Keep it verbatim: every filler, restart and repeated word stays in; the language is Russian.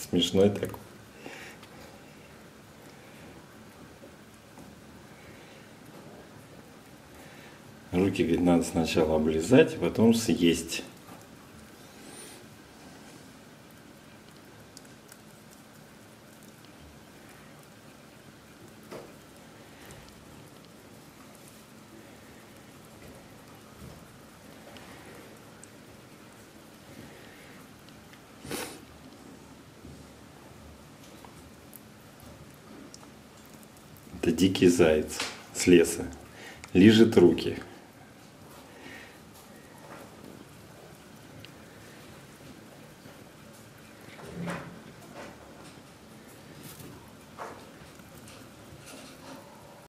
Смешной такой. Руки, говорит, надо сначала облизать, а потом съесть. Это дикий заяц с леса. Лижет руки.